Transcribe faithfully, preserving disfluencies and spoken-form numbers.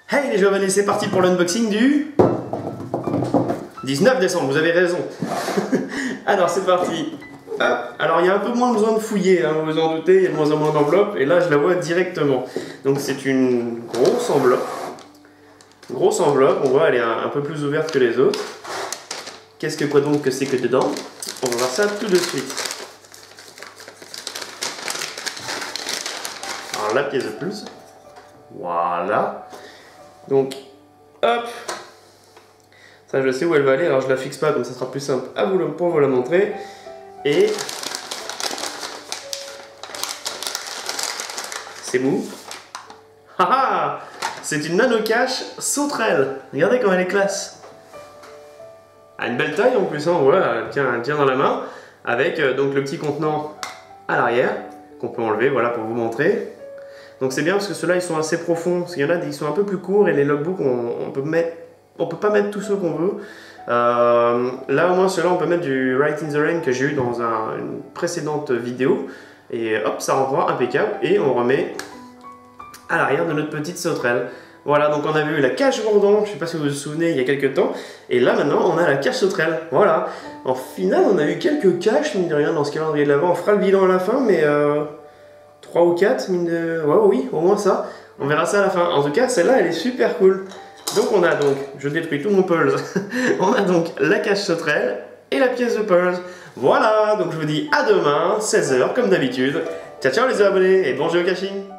Hey les jeux abonnés, c'est parti pour l'unboxing du dix-neuf décembre, vous avez raison. Alors c'est parti. Hop. Alors il y a un peu moins besoin de fouiller, hein, vous vous en doutez, il y a de moins en moins d'enveloppes, et là je la vois directement. Donc c'est une grosse enveloppe. Grosse enveloppe, on voit elle est un, un peu plus ouverte que les autres. Qu'est-ce que quoi donc que c'est que dedans? On va voir ça tout de suite. Alors la pièce de plus. Voilà. Donc, hop. Ça je sais où elle va aller, alors je la fixe pas, donc ça sera plus simple à vous le, pour vous la montrer. Et c'est mou. Haha, c'est une nano cache sauterelle. Regardez comme elle est classe. À une belle taille en plus, hein, voilà, elle tient, elle tient dans la main. Avec euh, donc le petit contenant à l'arrière, qu'on peut enlever, voilà, pour vous montrer. Donc c'est bien parce que ceux-là ils sont assez profonds, parce qu'il y en a qui sont un peu plus courts et les logbooks on, on peut mettre, on peut pas mettre tous ceux qu'on veut. Euh, là au moins ceux-là on peut mettre du Write in the Rain que j'ai eu dans un, une précédente vidéo et hop ça renvoie impeccable et on remet à l'arrière de notre petite sauterelle. Voilà, donc on avait eu la cache bourdon, je sais pas si vous vous souvenez il y a quelques temps, et là maintenant on a la cache sauterelle. Voilà, en final on a eu quelques caches mine de rien dans ce calendrier de l'avant, on fera le bilan à la fin mais euh, trois ou quatre, mine de... ouais, oui, au moins ça. On verra ça à la fin. En tout cas, celle-là, elle est super cool. Donc on a donc, je détruis tout mon Pearls. On a donc la cache sauterelle et la pièce de Pearls. Voilà, donc je vous dis à demain, seize heures, comme d'habitude. Ciao, ciao les abonnés et bon géocaching.